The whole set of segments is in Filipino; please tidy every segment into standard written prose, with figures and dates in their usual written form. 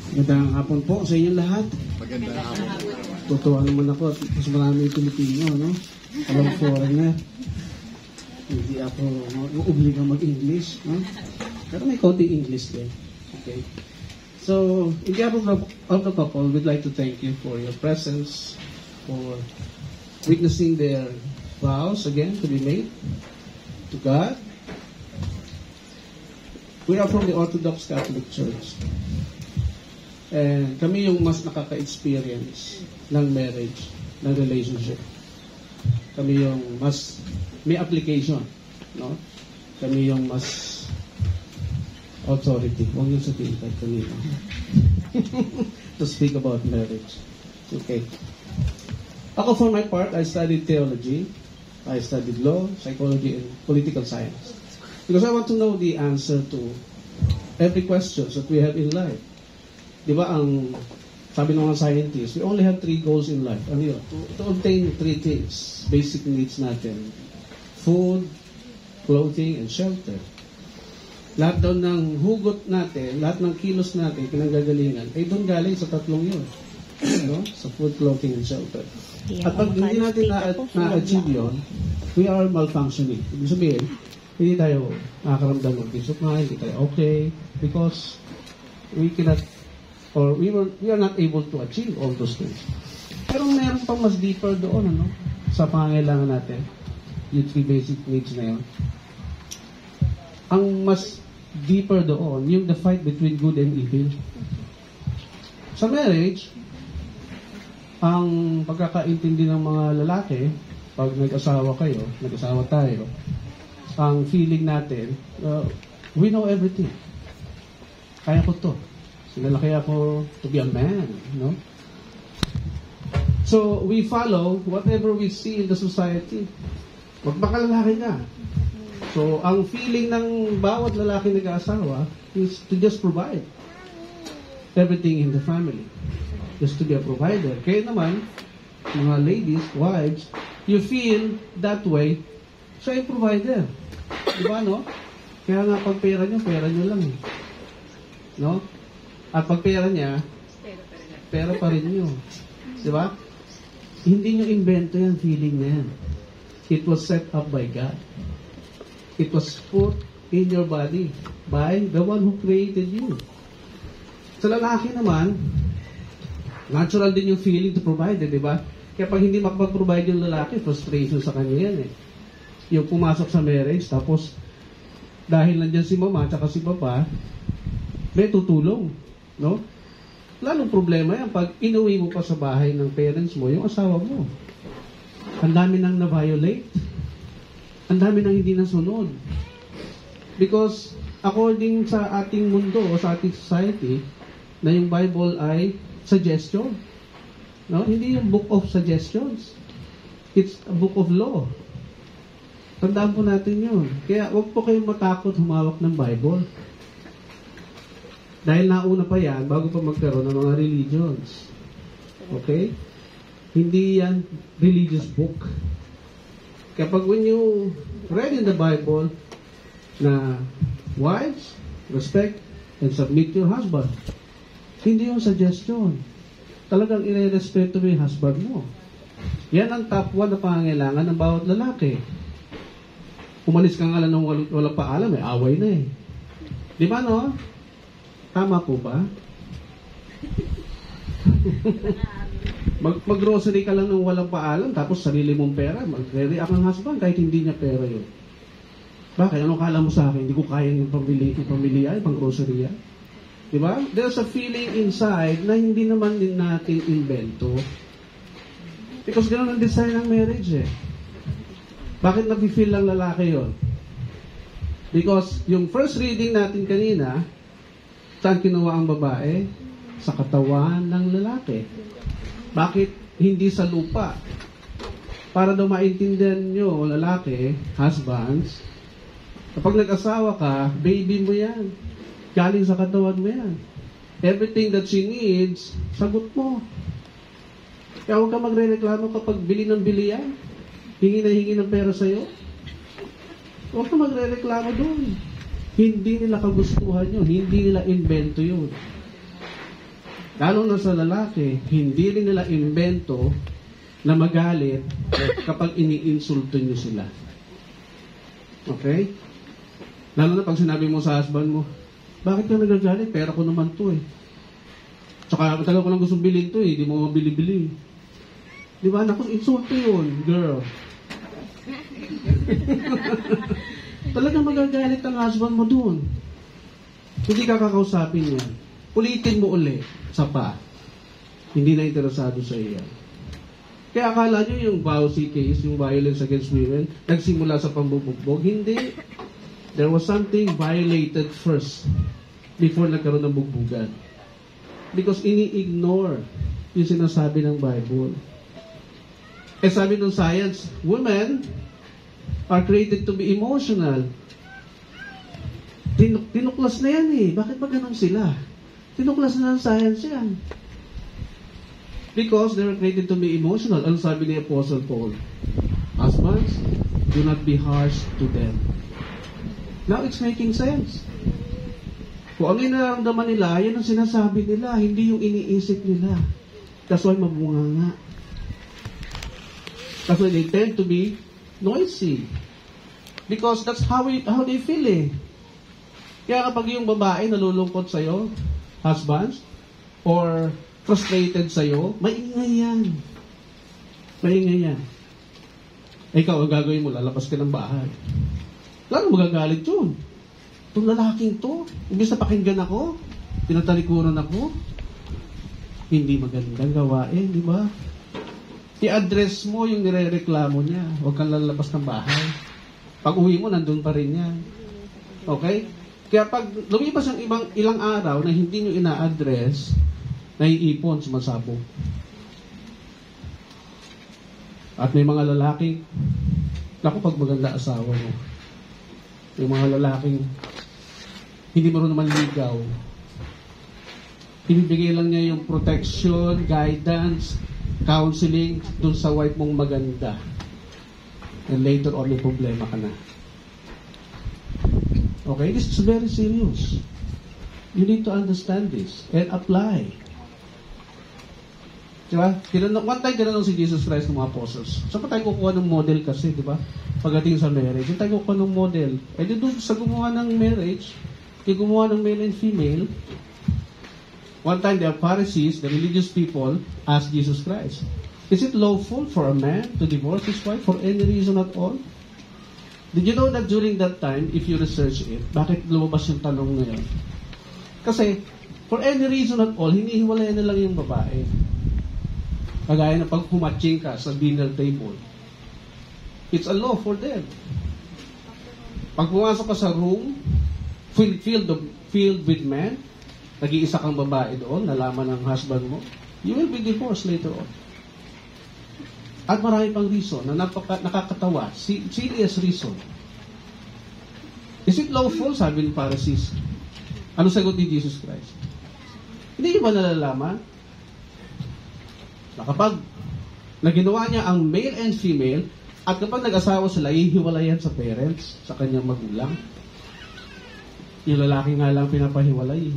Magandang hapon po sa inyong lahat. Magandang hapon. Tutuwa naman ako at mas marami yung Pilipino, no? Alam foreigner. Hindi ako uubligang mag-English, no? Pero may konting English din. Okay. So, in behalf of the couple, we'd like to thank you for your presence, for witnessing their vows again to be made to God. We are from the Orthodox Catholic Church. And kami yung mas nakaka-experience ng marriage, ng relationship. Kami yung mas may application, no? Kami yung mas authority. Huwag yung sabihin kahit kanina. To speak about marriage. Okay. Ako, for my part, I studied theology. I studied law, psychology, and political science. Because I want to know the answer to every question that we have in life. Di ba ang sabi ng mga scientists, we only have 3 goals in life. Ano yun? To obtain 3 things, basic needs natin. Food, clothing, and shelter. Lahat daw ng hugot natin, lahat ng kilos natin, pinanggagalingan, ay doon galing sa 3 yun. No? Sa food, clothing, and shelter. At pag hindi natin na-achieve yun, we are malfunctioning. Ibig sabihin, hindi tayo nakakaramdam ng peace of mind, hindi tayo okay, because we cannot, or we are not able to achieve all those things. Pero meron pang mas deeper doon, ano, sa pangangailangan natin, yung 3 basic needs na yun. Ang mas deeper doon, yung the fight between good and evil. Sa marriage, ang pagkakaintindi ng mga lalaki, pag nag-asawa kayo, nag-asawa tayo, ang feeling natin, we know everything. Kaya ko to. Sinalaki ako to be a man, no? So, we follow whatever we see in the society. Wag baka lalaki ka. So, ang feeling ng bawat lalaki nag-aasawa is to just provide everything in the family. Just to be a provider. Kaya naman, mga ladies, wives, you feel that way, siya yung provider. Diba, no? Kaya nga, pag pera nyo lang. No? At pag pera niya, pera pa rin nyo. Diba? Hindi nyo invento yan, feeling na yan. It was set up by God. It was put in your body by the one who created you. Sa lalaki naman, natural din yung feeling to provide, di ba? Kaya pag hindi makapag-provide yung lalaki, frustration sa kanya yan eh. Yung pumasok sa marriage, tapos dahil nandiyan si mama at si papa, may tutulong, no? Lalong problema yan pag inuwi mo pa sa bahay ng parents mo, yung asawa mo. Ang dami nang na-violate. Ang dami nang hindi nasunod. Because according sa ating mundo o sa ating society, na yung Bible ay suggestion. No? Hindi yung book of suggestions. It's a book of law. Tandaan po natin yun. Kaya huwag po kayong matakot humawak ng Bible. Dahil nauna pa yan, bago pa magkaroon ng mga religions. Okay? Hindi yan religious book. Kaya pag when you read in the Bible na wives, respect and submit to your husband, hindi yung suggestion. Talagang ire-respeto mo yung husband mo. Yan ang top 1 na pangangailangan ng bawat lalaki. Umalis ka nga lang ng walang paalam, may away na eh. Di ba, no? Tama po ba? Mag-grocery ka lang ng walang paalam, tapos sarili mong pera, mag-react ang husband kahit hindi niya pera yun. Bakit? Anong kala mo sa akin? Hindi ko kaya yung pamili ay, pang-grocery yan. Diba? There's a feeling inside na hindi naman din natin invento. Because ganoon ang design ng marriage eh. Bakit nafe-feel lang lalaki yon? Because yung first reading natin kanina, saan kinuha ang babae? Sa katawan ng lalaki. Bakit hindi sa lupa? Para daw maintindihan nyo, lalaki, husbands, kapag nag-asawa ka, baby mo yan. Galing sa katawan mo yan. Everything that she needs, sagot mo. Kaya huwag ka magre-reklamo kapag bili ng bili yan. Hingi na hingi ng pera sa'yo. Huwag ka magre-reklamo doon. Hindi nila kagustuhan yun. Hindi nila invento yun. lalo na sa lalaki, hindi rin nila invento na magalit kapag iniinsulto nyo sila. Okay? Lalo na pag sinabi mo sa husband mo, bakit ka nagagalit? Pera ko naman to eh. Tsaka matagal ko lang gustong bilhin to eh, di mo mabili-bili. Di ba? Naku, insulto yun, girl. Talagang magagalit ang husband mo dun. Hindi ka kakausapin yan. Ulitin mo uli sa pa. Hindi na interesado sa iya. Kaya akala nyo yung VAUSI case, yung violence against women, nagsimula sa pambubugbog. Hindi. There was something violated first before nagkaroon ng bugbugan. Because ini-ignore yung sinasabi ng Bible. Eh sabi ng science, women are created to be emotional. Tinuklas na yan eh. Bakit ba ganun sila? Tinuklas na ng science yan. Because they were created to be emotional. Ano sabi ni Apostle Paul? Husbands, do not be harsh to them. Now it's making sense. Kung ano yung nararamdaman nila, yan ang sinasabi nila, hindi yung iniisip nila. That's why mabunga nga. That's why they tend to be noisy. Because that's how they feel eh. Kaya kapag yung babae nalulungkot sa'yo, husbands, or frustrated sa'yo, maingay yan. Maingay yan. Ikaw, ang gagawin mo, lalabas ka ng bahay. Lalo magagalit yun. Itong lalaking to, imbis na pakinggan ako, pinatalikuran ako, hindi magandang gawain, di ba? I-address mo yung nire-reklamo niya. Huwag kang lalabas ng bahay. Pag uwi mo, nandun pa rin yan. Okay? Kaya pag lumipas ang ilang araw na hindi nyo ina-address, naiipon, sumasabog. At may mga lalaking, naku, pag maganda asawa mo, yung mga lalaking hindi marunong manligaw, ibibigay lang niya yung protection, guidance, counseling dun sa wife mong maganda. And later on, may problema ka na. Okay? This is very serious. You need to understand this and apply. Diba? One time, tinanong si Jesus Christ ng mga apostles. Saan pa tayo kukuha ng model kasi, di ba? Pagdating sa marriage, tayo kukuha ng model. Eh, doon sa gumawa ng marriage, yung gumawa ng male and female, one time, the Pharisees, the religious people, asked Jesus Christ, is it lawful for a man to divorce his wife for any reason at all? Did you know that during that time, if you research it, bakit lumabas yung tanong ngayon? Kasi, for any reason at all, hinihiwalayan na lang yung babae. Kagaya na pag humatching ka sa dinner table. It's a law for them. Pag pumasok ka sa room, filled with men, nag-iisa kang babae doon, nalaman ng husband mo, you will be divorced later on. At marami pang reason na nakakatawa. Serious reason. Is it lawful? Sabi ng Pharisees. Ano sagot ni Jesus Christ? Hindi nyo ba nalalaman na kapag naginawa niya ang male and female, at kapag nag-asawa sila, hihiwalayan sa parents, sa kanyang magulang. Yung lalaki nga lang pinapahiwalay.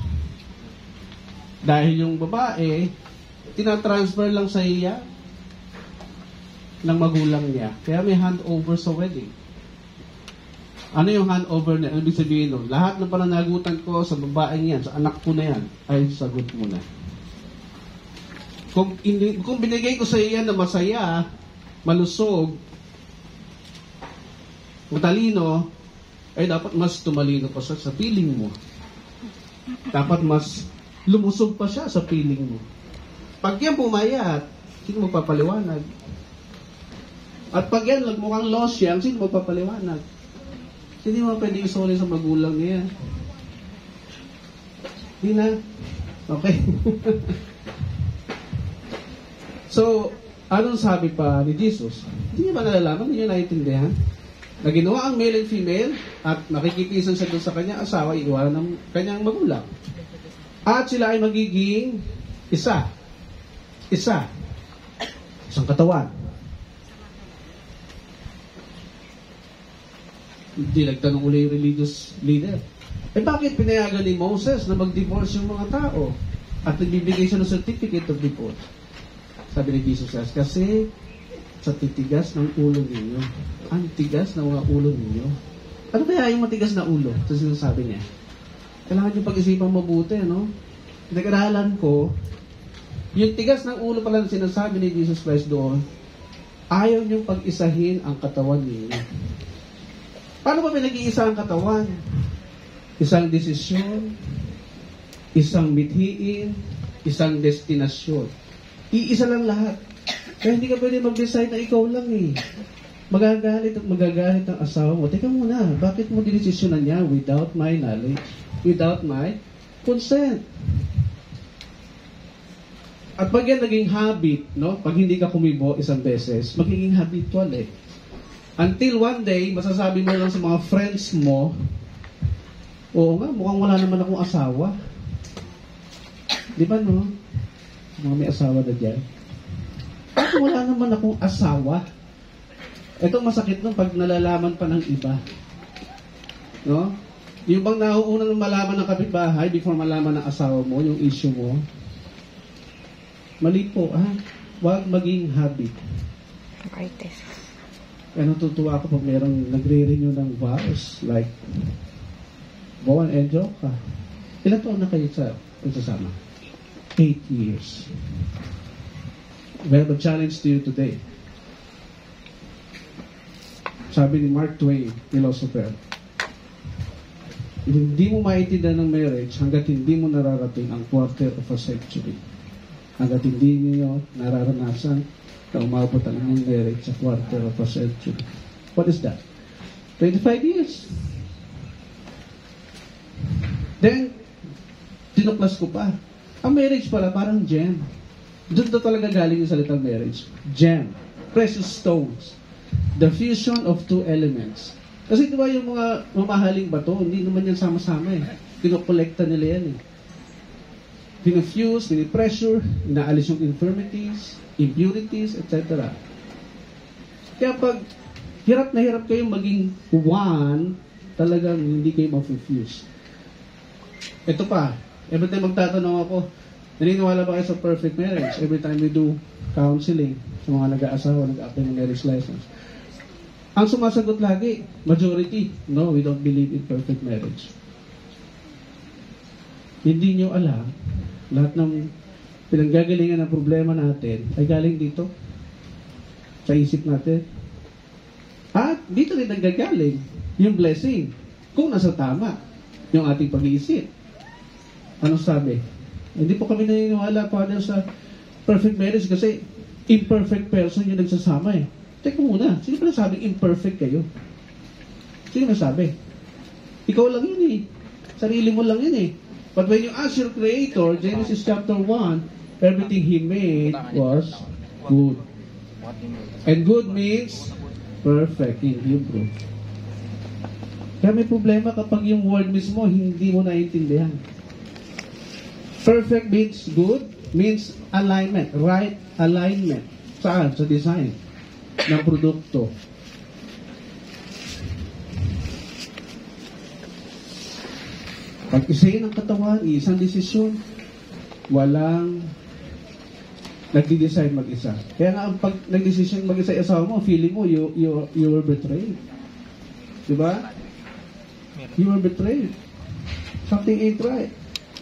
Dahil yung babae, tinatransfer lang sa iya ng magulang niya. Kaya may handover sa wedding. Ano yung handover niya? Ano ibig sabihin nun? Lahat ng pananagutan ko sa babaeng yan, sa anak ko na yan, ay sagot mo na. Kung binigay ko sa iya na masaya, malusog, matalino, ay dapat mas tumalino pa siya sa piling mo. Dapat mas lumusog pa siya sa piling mo. Pag yan pumayat, sino magpapaliwanag? At pag yan mukhang lost yan, sino magpapaliwanag? Hindi mo pwede isoli sa magulang niya. Hindi na? Okay. So, anong sabi pa ni Jesus? Hindi niya ba nalalaman? Hindi niya naiintindihan? Na ginawa ang male and female at nakikipisan siya doon sa kanyang asawa, iwanan ng kanyang magulang. At sila ay magiging isa. Isang katawan. Hindi nagtanong uli yung religious leader. Eh bakit pinayagan ni Moses na mag-divorce yung mga tao? At nagbibigay siya ng certificate of default. Sabi ni Jesus Christ, kasi sa titigas ng ulo ninyo. Ang tigas ng mga ulo ninyo. Ano kaya yung matigas na ulo? Sa sinasabi niya. Kailangan yung pag-isipan mabuti, no? Nag-aralan ko, yung tigas ng ulo pala na sinasabi ni Jesus Christ doon, ayaw niyong pag-isahin ang katawan ninyo. Paano ba pinag-iisa ang katawan? Isang desisyon, isang mithiin, isang destinasyon. Iisa lang lahat. Kaya hindi ka pwede mag-decide na ikaw lang eh. Magagalit at magagalit ang asawa mo. Teka muna, bakit mo dinesisyonan niya without my knowledge, without my consent? At pag yan naging habit, no? Pag hindi ka kumibo isang beses, magiging habitual eh. Until one day, masasabi mo lang sa mga friends mo, oo nga, mukhang wala naman akong asawa. Di ba no? Mga may asawa na dyan. Bakit wala naman akong asawa? Ito masakit nung pag nalalaman pa ng iba. No? Yung bang nauuna nung malaman ng kapitbahay before malaman ng asawa mo, yung issue mo, mali po, ha? Huwag maging habit. Artist. Kaya natutuwa ako pag merong nagre-renew ng vows, like, Bowen and Joka. Ilan taon na kayo sa pagsasama? 8 years. We have a challenge to you today. Sabi ni Mark Twain, philosopher, hindi mo maintindihan ng marriage hanggat hindi mo nararating ang quarter of a century. Hanggat hindi niyo nararanasan na umabot ang inyong marriage sa quarter of a century. What is that? 25 years. Then, tinuklas ko pa. Ang marriage pala parang gem. Doon na talaga galing yung salitang marriage. Gem. Precious stones. The fusion of two elements. Kasi diba yung mga mamahaling bato, hindi naman yan sama-sama eh. Kinokolekta nila yan eh. Pinafuse, pinipressure, inaalis yung infirmities, impurities, etc. Kaya pag hirap na hirap kayong maging one, talagang hindi kayo ma-fuse. Ito pa, every time magtatanong ako, naniniwala ba kayo sa perfect marriage? Every time we do counseling sa mga nag-aasawa, nag-apply ng marriage license. Ang sumasagot lagi, majority, no, we don't believe in perfect marriage. Hindi nyo alam, lahat ng pinanggagalingan ng problema natin ay galing dito, sa isip natin. At dito rin nanggagaling yung blessing, kung nasa tama yung ating pag-iisip. Ano sabi? Hindi po kami naniniwala, Father, sa perfect marriage kasi imperfect person yung nagsasama eh. Teka muna, sino pa nasabing imperfect kayo? Sino nasabi? Ikaw lang yun eh. Sarili mo lang yun eh. But when you ask your Creator, Genesis chapter 1, everything He made was good. And good means perfect in Hebrew. Kaya may problema kapag yung word mismo hindi mo naiintindihan. Perfect means good, means alignment, right alignment. Saan? Sa design ng produkto. Pag-isayin ang katawan, isang desisyon, walang nagdi-decide mag-isa. Kaya nga, pag nag-decision mag-isa yung asawa mo, feeling mo, you were betrayed. Diba? You were betrayed. Something ain't right.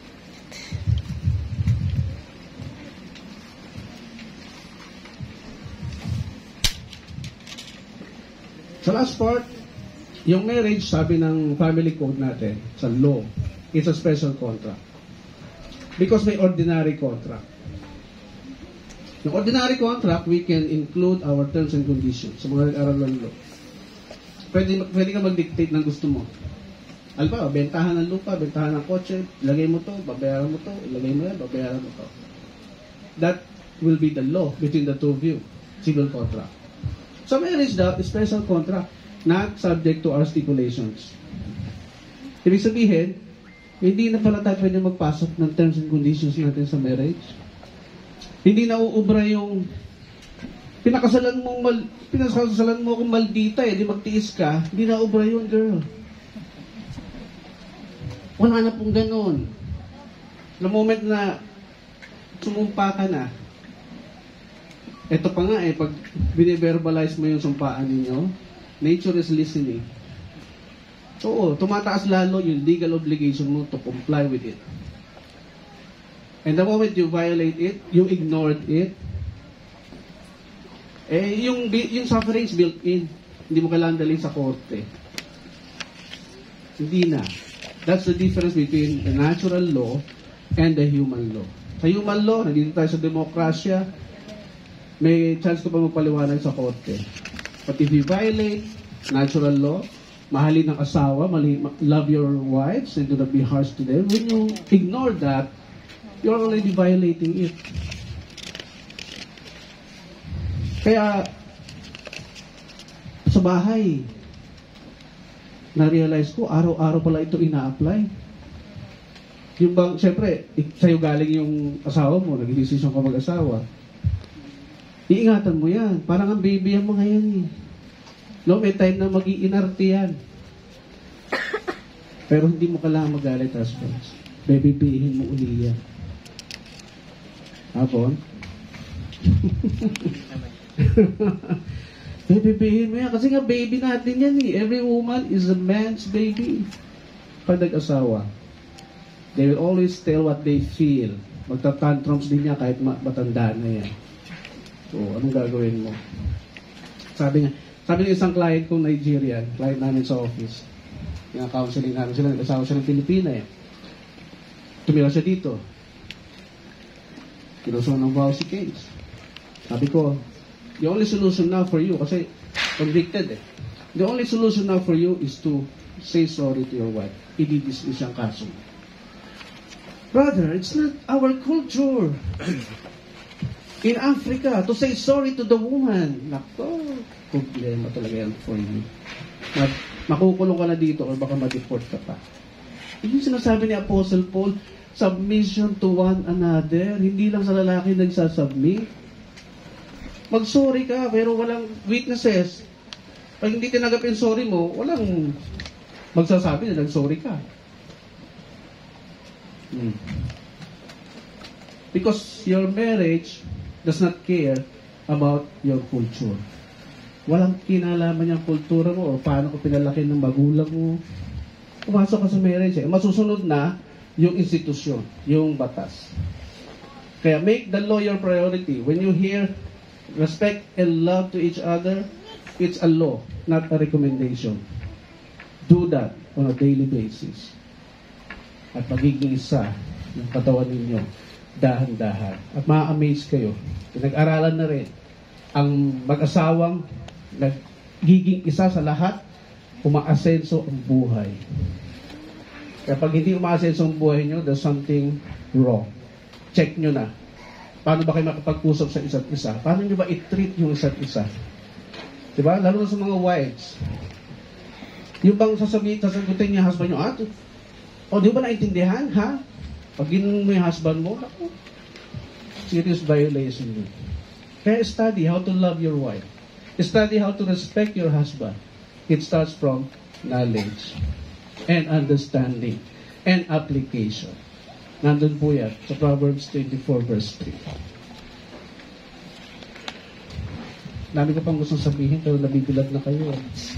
Sa last part, yung marriage, sabi ng family code natin, sa law, it's a special contract. Because may ordinary contract. Yung ordinary contract, we can include our terms and conditions sa mga nag-aral ng law. Pwede ka mag-dictate ng gusto mo. Alba, bentahan ng lupa, bentahan ng kotse, ilagay mo to, babayaran mo to, ilagay mo yan, babayaran mo to. That will be the law between the two of you. Civil contract. Sa marriage daw, special contract, not subject to our stipulations. Ibig sabihin, hindi na pala tayo pwede magpasok ng terms and conditions natin sa marriage. Hindi na uubra yung pinakasalan mo kung maldita di magtiis ka, hindi na ubra yun, girl. Wala na pong ganun. The moment na sumumpa ka na, ito pa nga pag bine-verbalize mo yung sumpaan ninyo, nature is listening. Oo, tumataas lalo yung legal obligation mo to comply with it. And the moment you violate it, you ignored it, yung suffering is built in. Hindi mo kailangan dalhin sa korte. Hindi na. That's the difference between the natural law and the human law. Sa human law, nandito tayo sa demokrasya, may chance ko pa magpaliwanag sa korte. But if you violate natural law, mahalin ng asawa, love your wives, and do not be harsh to them, when you ignore that, you're already violating it. Kaya, sa bahay, na-realize ko, araw-araw pala ito ina-apply. Yung bang, syempre, sa'yo galing yung asawa mo, nag-decision ka mag-asawa. Iingatan mo yan. Parang ang baby ang mga yan eh. No, may time na mag-iinarte yan. Pero hindi mo kailangan magalit, husbands. Baby-pihin mo uli yan. Hapon? Baby-pihin mo yan. Kasi nga baby natin yan eh. Every woman is a man's baby. Pag nag-asawa, they will always tell what they feel. Magta-tantrums din niya kahit matanda na yan. So, anong gagawin mo? Sabi ng isang client kong Nigerian, client namin sa office, yung counseling namin sila, nag-asawa siya ng Pilipina eh. Tumira siya dito. Kinusuhan ng vowsy case. Sabi ko, the only solution now for you, kasi convicted eh. The only solution now for you is to say sorry to your wife. I-dismiss ang kaso. Brother, it's not our culture. In Africa, to say sorry to the woman. Nako, problema talaga yan for you. Makukulong ka na dito or baka ma-deport ka pa. Yung sinasabi ni Apostle Paul, submission to one another. Hindi lang sa lalaki nagsasubmit. Mag-sorry ka, pero walang witnesses. Pag hindi tinanggap yung sorry mo, walang magsasabi na nag-sorry ka. Because your marriage does not care about your culture. Walang kinalaman yung kultura mo o paano ko pinalaki ng magulang mo. Pumasok ka sa marriage masusunod na yung institusyon, yung batas. Kaya make the law your priority. When you hear respect and love to each other, it's a law, not a recommendation. Do that on a daily basis. At magiging isa yung katawan ninyo, dahan-dahan. At ma-amaze kayo. Nag-aralan na rin ang mag-asawang nagiging isa sa lahat, umaasenso ang buhay. Kaya pag hindi umaasenso ang buhay nyo, there's something wrong. Check nyo na. Paano ba kayo makapag-usap sa isa't isa? Paano nyo ba i-treat yung isa't isa? Diba? Lalo na sa mga wives. Yung bang sasagutin niya husband nyo, di ba naintindihan, ha? Pag ginong mo yung husband mo, serious violation yun. Kaya study how to love your wife. Study how to respect your husband. It starts from knowledge and understanding and application. Nandun po yan sa Proverbs 24 verse 3. Dami ko pang gustong sabihin pero nabibilag na kayo.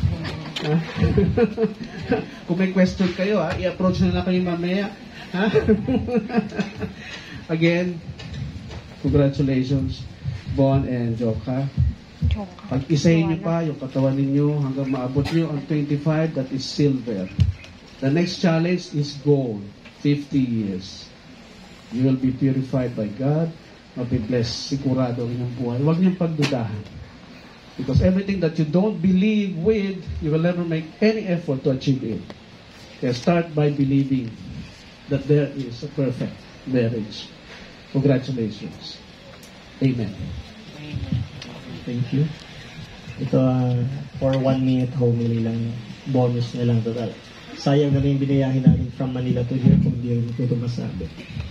Kung may question kayo, i-approach na lang kayo mamaya. Again, congratulations, Bon and Joka. Pag-isahin niyo pa yung katawan ninyo hanggang maabot niyo ang 25, that is silver. The next challenge is gold, 50 years. You will be purified by God, mabibless, sigurado ang inyong buhay. Huwag niyong pagdudahan. Because everything that you don't believe with, you will never make any effort to achieve it. Kaya start by believing that there is a perfect marriage. Congratulations. Amen. Thank you. Ito, for 1 minute homily lang, bonus na lang total. Sayang na rin binayahin namin from Manila to here kung di rin ito masabi.